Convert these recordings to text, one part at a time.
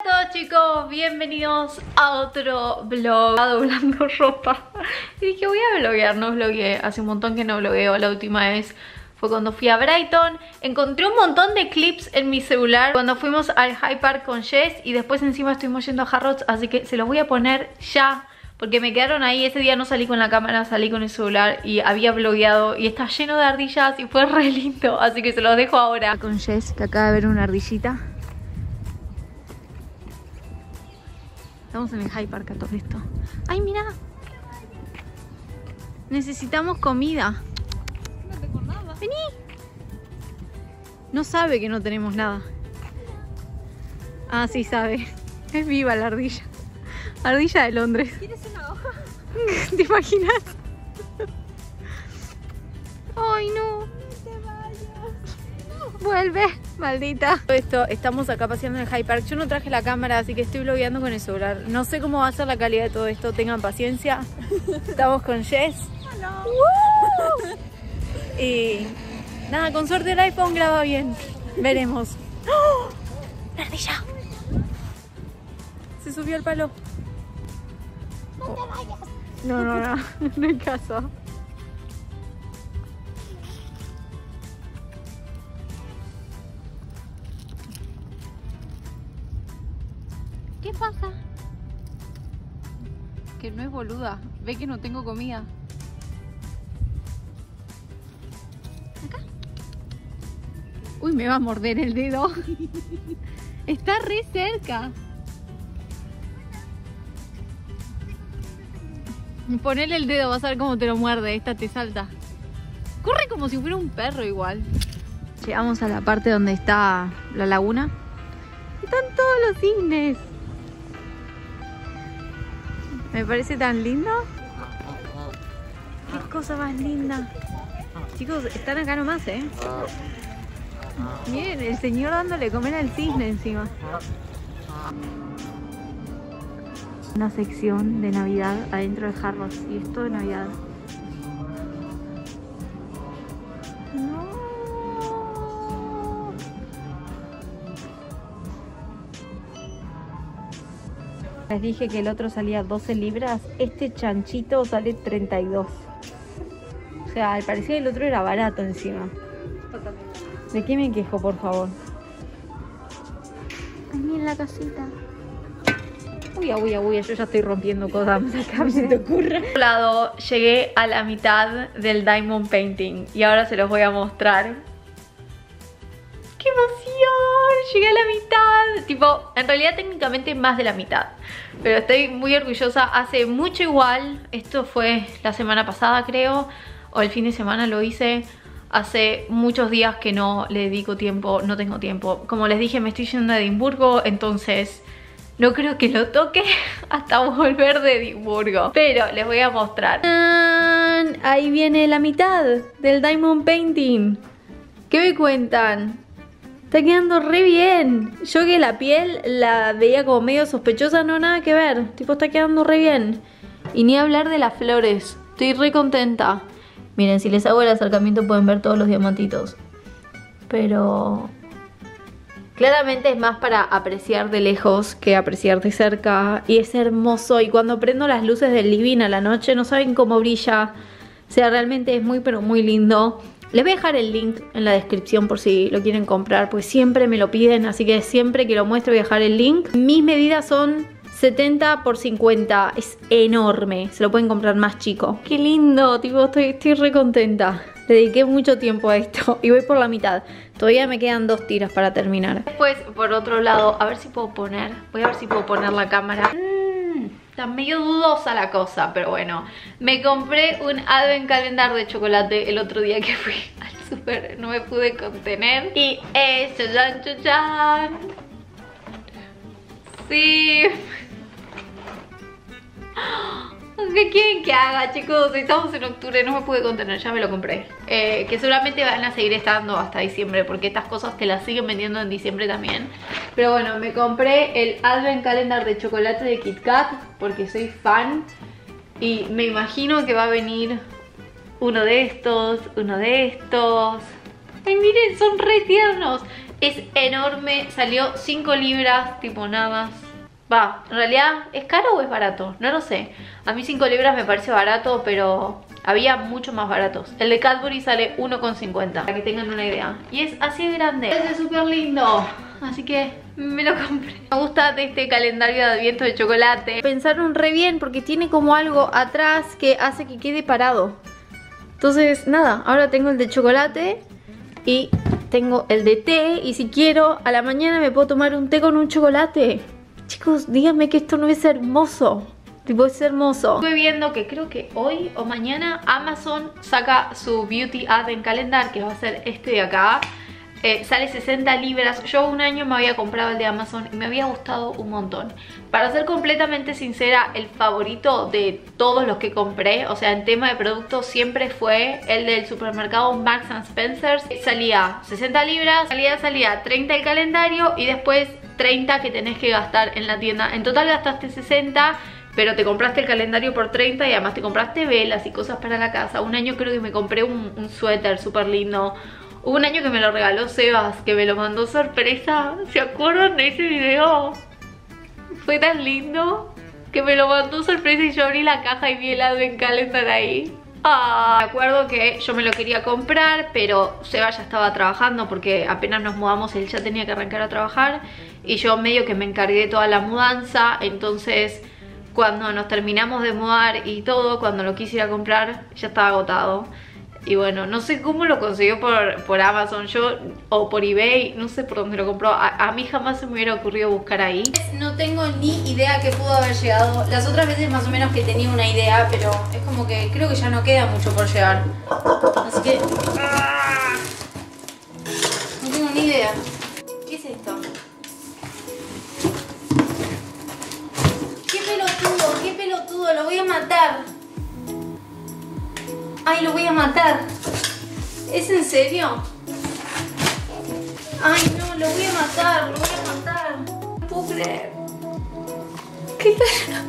Hola a todos chicos, bienvenidos a otro vlog. Doblando ropa. Y dije voy a vloguear, no vlogueé. Hace un montón que no vlogueo. La última vez fue cuando fui a Brighton. Encontré un montón de clips en mi celular cuando fuimos al Hyde Park con Jess. Y después encima estuvimos yendo a Harrods. Así que se los voy a poner ya, porque me quedaron ahí. Ese día no salí con la cámara, salí con el celular y había vlogueado. Y está lleno de ardillas y fue re lindo. Así que se los dejo ahora. Con Jess, que acaba de ver una ardillita. Estamos en el Hyde Park a todo esto. ¡Ay, mira! Necesitamos comida. No tengo nada. ¡Vení! No sabe que no tenemos nada. Ah, sí sabe. Es viva la ardilla. Ardilla de Londres. ¿Quieres una hoja? ¿Te imaginas? ¡Ay, no! No te vayas. ¡Vuelve! Maldita. Todo esto, estamos acá paseando en el Hyde Park. Yo no traje la cámara, así que estoy vlogueando con el celular. No sé cómo va a ser la calidad de todo esto. Tengan paciencia. Estamos con Jess. Hola. Y nada, con suerte el iPhone graba bien. Veremos. ¡Oh! ¡La ardilla! Se subió al palo. No te vayas. No, no hay caso. ¿Qué pasa? Que no es boluda. Ve que no tengo comida. Acá. Uy, me va a morder el dedo. Está re cerca. Ponele el dedo, vas a ver cómo te lo muerde. Esta te salta. Corre como si fuera un perro igual. Llegamos a la parte donde está la laguna. Están todos los cisnes. Me parece tan lindo. Qué cosa más linda. Chicos, están acá nomás, ¿eh? Miren, el señor dándole comer al cisne encima. Una sección de Navidad adentro de Harrods. Y esto de Navidad. No. Les dije que el otro salía 12 libras. Este chanchito sale 32. O sea, al parecer el otro era barato encima. ¿De qué me quejo, por favor? Ay, miren la casita. Uy, yo ya estoy rompiendo cosas. Acá se te ocurre. Por otro lado, llegué a la mitad del Diamond Painting. Y ahora se los voy a mostrar. ¡Qué emoción! Llegué a la mitad. Tipo, en realidad técnicamente más de la mitad. Pero estoy muy orgullosa. Hace mucho igual. Esto fue la semana pasada, creo. O el fin de semana lo hice. Hace muchos días que no le dedico tiempo. No tengo tiempo. Como les dije, me estoy yendo a Edimburgo. Entonces no creo que lo toque hasta volver de Edimburgo. Pero les voy a mostrar. Ahí viene la mitad del Diamond Painting. ¿Qué me cuentan? Está quedando re bien. Yo que la piel la veía como medio sospechosa, no, nada que ver. Tipo, está quedando re bien. Y ni hablar de las flores. Estoy re contenta. Miren, si les hago el acercamiento pueden ver todos los diamantitos. Pero claramente es más para apreciar de lejos que apreciar de cerca. Y es hermoso. Y cuando prendo las luces del living a la noche, no saben cómo brilla. O sea, realmente es muy, pero muy lindo. Les voy a dejar el link en la descripción por si lo quieren comprar, pues siempre me lo piden, así que siempre que lo muestre voy a dejar el link. Mis medidas son 70 por 50, es enorme, se lo pueden comprar más chico. Qué lindo, tipo, estoy re contenta. Le dediqué mucho tiempo a esto y voy por la mitad. Todavía me quedan 2 tiras para terminar. Después, por otro lado, a ver si puedo poner, voy a ver si puedo poner la cámara. Está medio dudosa la cosa, pero bueno. Me compré un Advent Calendar de chocolate el otro día que fui al súper. No me pude contener. Y es chan, chan, chan. Sí. ¿Qué quieren que haga, chicos? Estamos en octubre, no me pude contener, ya me lo compré. Que seguramente van a seguir estando hasta diciembre, porque estas cosas te las siguen vendiendo en diciembre también. Pero bueno, me compré el Advent Calendar de chocolate de Kit Kat, porque soy fan. Y me imagino que va a venir uno de estos, uno de estos. Ay, miren, son re tiernos. Es enorme, salió 5 libras, tipo nada más. Va, en realidad, ¿es caro o es barato? No lo sé. A mí 5 libras me parece barato, pero había mucho más baratos. El de Cadbury sale 1,50, para que tengan una idea. Y es así de grande. Es súper lindo. Así que me lo compré. Me gusta de este calendario de Adviento de chocolate. Pensaron re bien porque tiene como algo atrás que hace que quede parado. Entonces, nada, ahora tengo el de chocolate y tengo el de té. Y si quiero, a la mañana me puedo tomar un té con un chocolate. Chicos, díganme que esto no es hermoso. Tipo, es hermoso. Estuve viendo que creo que hoy o mañana Amazon saca su Beauty Advent Calendar, que va a ser este de acá. Sale 60 libras. Yo un año me había comprado el de Amazon y me había gustado un montón. Para ser completamente sincera, el favorito de todos los que compré, o sea, en tema de productos, siempre fue el del supermercado Marks & Spencer. Salía 60 libras, salía 30 el calendario y después 30 que tenés que gastar en la tienda. En total gastaste 60, pero te compraste el calendario por 30 y además te compraste velas y cosas para la casa. Un año creo que me compré un suéter súper lindo. Hubo un año que me lo regaló Sebas, que me lo mandó sorpresa. ¿Se acuerdan de ese video? Fue tan lindo que me lo mandó sorpresa y yo abrí la caja y vi el Advent Calendar ahí. Me acuerdo que yo me lo quería comprar, pero Sebas ya estaba trabajando porque apenas nos mudamos él ya tenía que arrancar a trabajar. Y yo medio que me encargué de toda la mudanza, entonces cuando nos terminamos de mudar y todo, cuando lo quise ir a comprar, ya estaba agotado. Y bueno, no sé cómo lo consiguió por Amazon o por eBay, no sé por dónde lo compró. A mí jamás se me hubiera ocurrido buscar ahí. No tengo ni idea que pudo haber llegado. Las otras veces más o menos que tenía una idea, pero es como que creo que ya no queda mucho por llegar. Así que... no tengo ni idea. ¿Qué es esto? ¡Qué pelotudo! ¡Lo voy a matar! ¡Ay, lo voy a matar! ¿Es en serio? ¡Ay, no! ¡Lo voy a matar! ¡Lo voy a matar! No puedo creer. ¿Qué tal?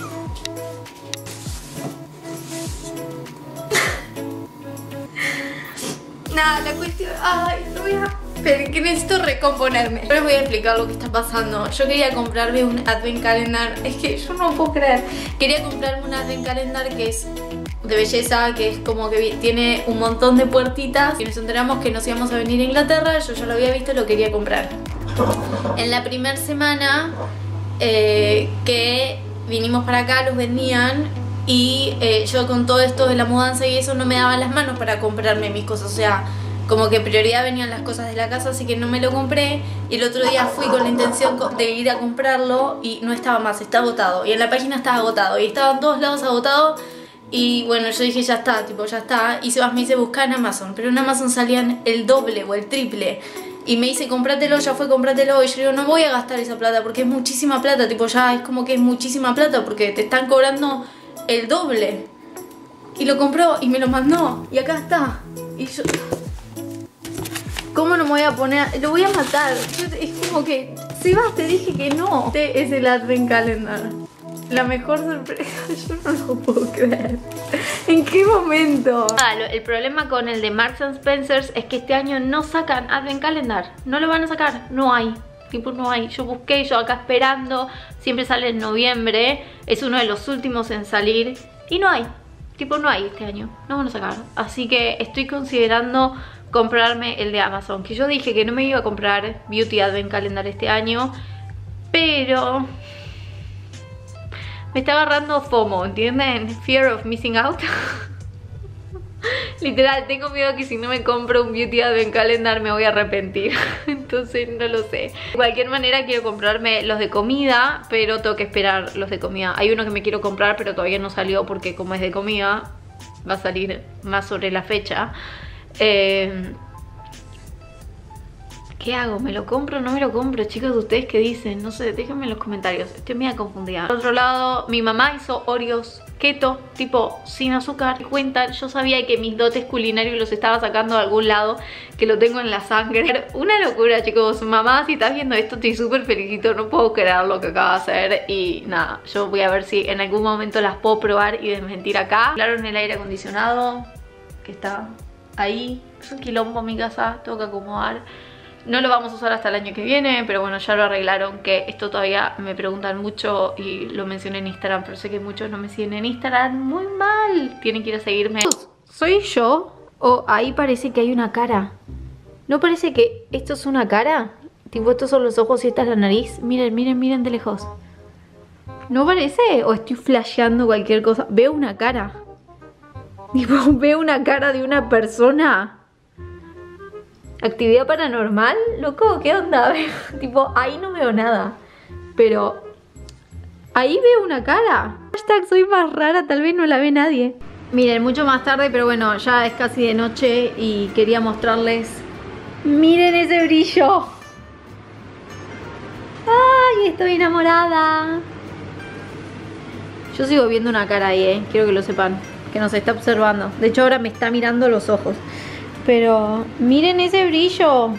Nada, la cuestión... ¡Ay, lo voy a... Pero que necesito recomponerme. Yo les voy a explicar lo que está pasando. Yo quería comprarme un Advent Calendar. Es que yo no puedo creer. Quería comprarme un Advent Calendar que es de belleza, que es como que tiene un montón de puertitas. Y nos enteramos que nos íbamos a venir a Inglaterra. Yo ya lo había visto y lo quería comprar. En la primera semana que vinimos para acá los vendían. Y yo con todo esto de la mudanza y eso no me daban las manos para comprarme mis cosas. O sea... como que prioridad venían las cosas de la casa, así que no me lo compré. Y el otro día fui con la intención de ir a comprarlo y no estaba más, está agotado. Y en la página estaba agotado y estaba en todos lados agotado. Y bueno, yo dije ya está, tipo ya está. Y Sebas me dice buscar en Amazon, pero en Amazon salían el doble o el triple. Y me dice cómpratelo, ya fue, cómpratelo. Y yo digo no voy a gastar esa plata porque es muchísima plata. Tipo ya es como que es muchísima plata porque te están cobrando el doble. Y lo compró y me lo mandó y acá está. Y yo... ¿cómo no me voy a poner? Lo voy a matar. Es como que... Sebas, te dije que no. Este es el Advent Calendar. La mejor sorpresa. Yo no lo puedo creer. ¿En qué momento? El problema con el de Marks & Spencer es que este año no sacan Advent Calendar. No lo van a sacar. No hay. Tipo, no hay. Yo busqué, yo acá esperando. Siempre sale en noviembre. Es uno de los últimos en salir. Y no hay. Tipo, no hay este año. No van a sacar. Así que estoy considerando... comprarme el de Amazon, que yo dije que no me iba a comprar Beauty Advent Calendar este año, pero me está agarrando FOMO, ¿entienden? Fear of missing out. Literal, tengo miedo que si no me compro un Beauty Advent Calendar me voy a arrepentir. Entonces no lo sé. De cualquier manera quiero comprarme los de comida, pero tengo que esperar los de comida. Hay uno que me quiero comprar pero todavía no salió porque como es de comida va a salir más sobre la fecha. ¿Qué hago? ¿Me lo compro o no me lo compro? Chicos, ¿ustedes qué dicen? No sé, déjenme en los comentarios. Estoy medio confundida. Por otro lado, mi mamá hizo Oreos keto, tipo sin azúcar. Cuentan, yo sabía que mis dotes culinarios los estaba sacando de algún lado, que lo tengo en la sangre. Una locura, chicos. Mamá, si estás viendo esto, te súper felicito. No puedo creer lo que acaba de hacer. Y nada, yo voy a ver si en algún momento las puedo probar y desmentir acá. Claro, en el aire acondicionado, que está... ahí, es un quilombo mi casa, tengo que acomodar. No lo vamos a usar hasta el año que viene, pero bueno, ya lo arreglaron, que esto todavía me preguntan mucho y lo mencioné en Instagram, pero sé que muchos no me siguen en Instagram. Muy mal, tienen que ir a seguirme. ¿Soy yo? ¿O ahí parece que hay una cara? ¿No parece que esto es una cara? Tipo, estos son los ojos y esta es la nariz. Miren, miren, miren de lejos. ¿No parece? ¿O estoy flasheando cualquier cosa? Veo una cara. Tipo, veo una cara de una persona. ¿Actividad paranormal? Loco, ¿qué onda? Tipo, ahí no veo nada. Pero ahí veo una cara. Hashtag soy más rara, tal vez no la ve nadie. Miren, mucho más tarde, pero bueno, ya es casi de noche y quería mostrarles. Miren ese brillo. ¡Ay, estoy enamorada! Yo sigo viendo una cara ahí, quiero que lo sepan. Que nos está observando. De hecho, ahora me está mirando los ojos. Pero miren ese brillo.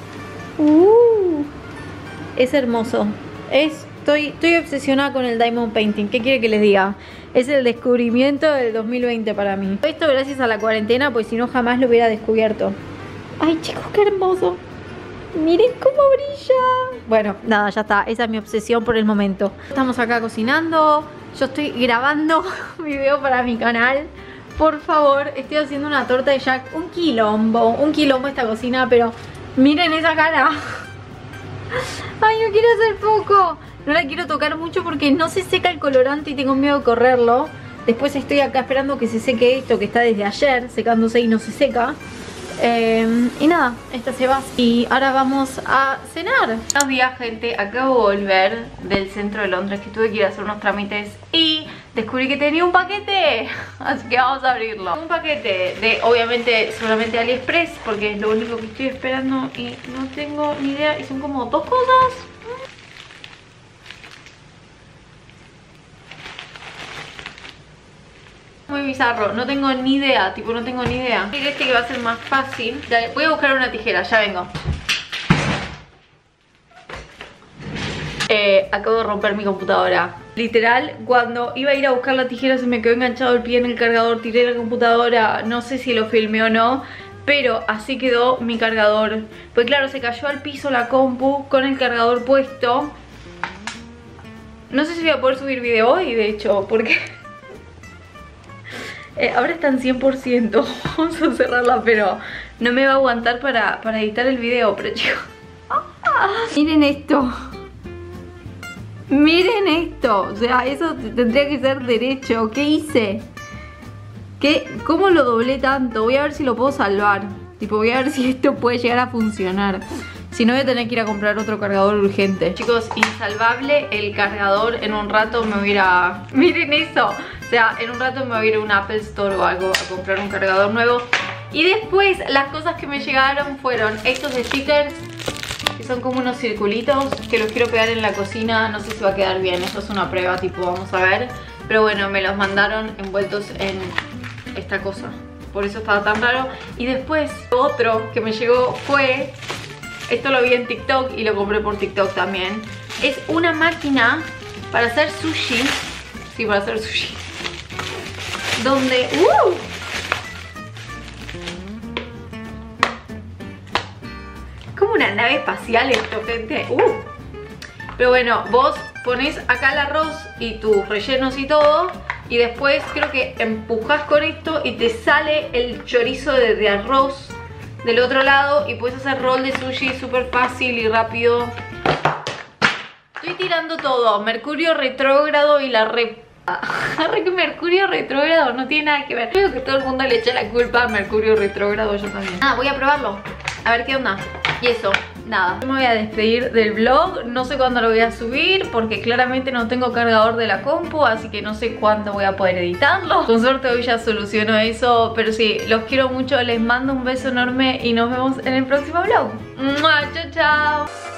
Es hermoso. Estoy obsesionada con el Diamond Painting. ¿Qué quiere que les diga? Es el descubrimiento del 2020 para mí. Esto gracias a la cuarentena, pues si no jamás lo hubiera descubierto. Ay, chicos, qué hermoso. Miren cómo brilla. Bueno, nada, ya está. Esa es mi obsesión por el momento. Estamos acá cocinando. Yo estoy grabando un video para mi canal. Por favor, estoy haciendo una torta de Jack. Un quilombo esta cocina, pero miren esa cara. Ay, no quiero hacer poco. No la quiero tocar mucho porque no se seca el colorante y tengo miedo de correrlo. Después estoy acá esperando que se seque esto que está desde ayer secándose y no se seca. Y nada, esta se va. Y ahora vamos a cenar. Buenos días, gente, acabo de volver del centro de Londres, que tuve que ir a hacer unos trámites y descubrí que tenía un paquete. Así que vamos a abrirlo. Un paquete de, obviamente, seguramente AliExpress, porque es lo único que estoy esperando y no tengo ni idea. Y son como dos cosas. Muy bizarro, no tengo ni idea, tipo no tengo ni idea. Este que va a ser más fácil. Voy a buscar una tijera, ya vengo. Acabo de romper mi computadora. Literal, cuando iba a ir a buscar la tijera se me quedó enganchado el pie en el cargador. Tiré la computadora, no sé si lo filmé o no, pero así quedó mi cargador. Pues claro, se cayó al piso la compu con el cargador puesto. No sé si voy a poder subir video hoy, de hecho, porque... ahora están 100%. Vamos a cerrarla, pero no me va a aguantar para editar el video. Pero chicos, miren esto. Miren esto. O sea, eso tendría que ser derecho. ¿Qué hice? ¿Cómo lo doblé tanto? Voy a ver si lo puedo salvar. Tipo, voy a ver si esto puede llegar a funcionar. Si no, voy a tener que ir a comprar otro cargador urgente. Chicos, insalvable el cargador. En un rato me voy a ir a... Miren eso. O sea, en un rato me voy a ir a un Apple Store o algo a comprar un cargador nuevo. Y después, las cosas que me llegaron fueron estos stickers, que son como unos circulitos, que los quiero pegar en la cocina. No sé si va a quedar bien. Esto es una prueba, tipo, vamos a ver. Pero bueno, me los mandaron envueltos en esta cosa. Por eso estaba tan raro. Y después, otro que me llegó fue... Esto lo vi en TikTok y lo compré por TikTok también. Es una máquina para hacer sushi. Sí, para hacer sushi. Donde... como una nave espacial esto, gente. Pero bueno, vos pones acá el arroz y tus rellenos y todo. Y después creo que empujás con esto y te sale el chorizo de arroz del otro lado y puedes hacer roll de sushi súper fácil y rápido. Estoy tirando todo. Mercurio retrógrado y la Mercurio retrógrado no tiene nada que ver. Creo que todo el mundo le echa la culpa a Mercurio retrógrado, yo también. Nada, voy a probarlo. A ver qué onda. Y eso, nada. Me voy a despedir del vlog. No sé cuándo lo voy a subir porque claramente no tengo cargador de la compu, así que no sé cuándo voy a poder editarlo. Con suerte hoy ya soluciono eso. Pero sí, los quiero mucho. Les mando un beso enorme y nos vemos en el próximo vlog. ¡Mua! Chao, chao.